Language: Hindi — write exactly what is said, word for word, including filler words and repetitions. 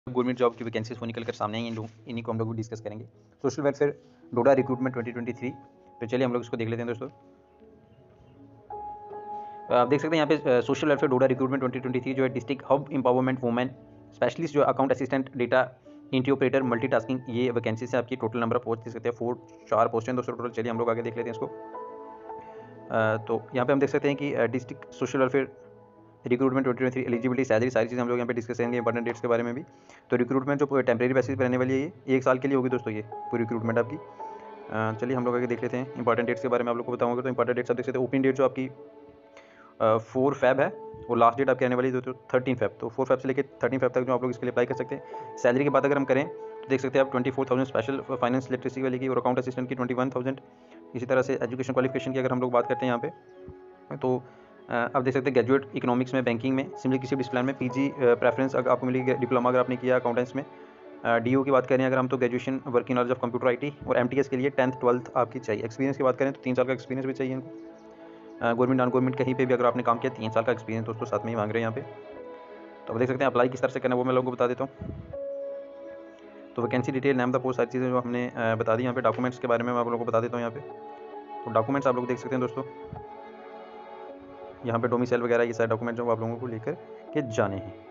गवर्नमेंट जॉब की वैकेंसीज वो निकल कर सामने आई हैं, लोग इन्हीं को हम लोग भी डिस्कस करेंगे। Social welfare Doda recruitment twenty twenty three, तो चलिए हम लोग इसको देख लेते हैं दोस्तों। आप देख सकते हैं यहाँ पे social welfare Doda recruitment twenty twenty three जो है district hub empowerment women specialist जो account assistant data entry operator multitasking, ये वैकेंसी से आपकी टोटल नंबर ऑफ पोस्ट देख सकते हैं, फोर चार पोस्ट हैं दोस्तों टोटल। चलिए हम लोग आगे देख लेते हैं इसको। अ, तो यहाँ पे हम देख सकते हैं कि district social welfare recruitment twenty twenty three eligibility salary सारी चीज़ें हम लोग यहाँ पे डिस्कस करेंगे, इंपॉर्टेंट डेट्स के बारे में भी। तो रिक्रूटमेंट जो टेम्परेरी बेसिस पर रहने वाली है, ये एक साल के लिए होगी दोस्तों, ये पूरी रिक्रूटमेंट आपकी। अ, चलिए हम लोग आगे देख लेते हैं इंपॉर्टेंट डेट्स के बारे में। आप लोग को बताऊंगा तो इंपॉर्टेंट डेट्स आप देख सकते हैं। ओपनिंग डेट जो आपकी फोर फैब है और लास्ट डेट आपकी आने वाली है तो थर्टीन फैब। तो फोर फैब से लेकर थर्टीन फैब तक जो आप लोग इसके लिए अप्लाई कर सकते हैं। सैलरी की बात अगर हम करें तो देख सकते हैं आप twenty four thousand special finance literacy वाली की और अकाउंट असिस्टेंट की ट्वेंटी वन थाउजेंड। इसी तरह से एजुकेशन क्वालिफिकेशन की अगर हम लोग बात करते हैं यहाँ पे, तो अ, आप देख सकते हैं ग्रेजुएट इकोनॉमिक्स में, बैंकिंग में, सिमिलर किसी डिसिप्लिन में पीजी प्रेफरेंस अगर आपको मिलेगी, डिप्लोमा अगर आपने किया अकाउंटेंट्स में। डीओ की बात करें अगर हम तो graduation working knowledge of computer IT, और एमटीएस के लिए टेंथ ट्वेल्थ आपकी चाहिए। एक्सपीरियंस की बात करें तो तीन साल का एक्सपीरियंस भी चाहिए इनको। गवर्नमेंट नॉन गवर्नमेंट कहीं पे भी अगर आपने काम किया, तीन साल का एक्सपीरियंस दोस्तों साथ में ही मांग रहे हैं यहाँ पे। तो आप देख सकते हैं अप्लाई किस तरह से करना है वो मैं लोगों को बता देता हूँ। तो वैकेंसी डिटेल, नाम द पोस्ट, सारी चीज़ें जो हमने अ, बता दी। यहाँ पे डॉक्यूमेंट्स के बारे में मैं आप लोगों को बता देता हूँ यहाँ पे। तो डॉक्यूमेंट्स आप लोग देख सकते हैं दोस्तों, यहाँ पे डोमिसाइल वगैरह ये सारे डॉक्यूमेंट जो आप लोगों को लेकर के जाने हैं।